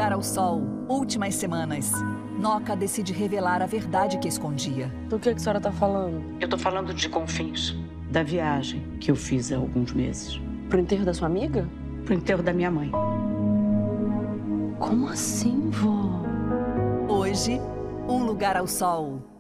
Lugar ao Sol, últimas semanas. Noca decide revelar a verdade que escondia. Do que a senhora tá falando? Eu tô falando de Confins, da viagem que eu fiz há alguns meses. Pro enterro da sua amiga? Pro enterro da minha mãe. Como assim, vó? Hoje, Um Lugar ao Sol.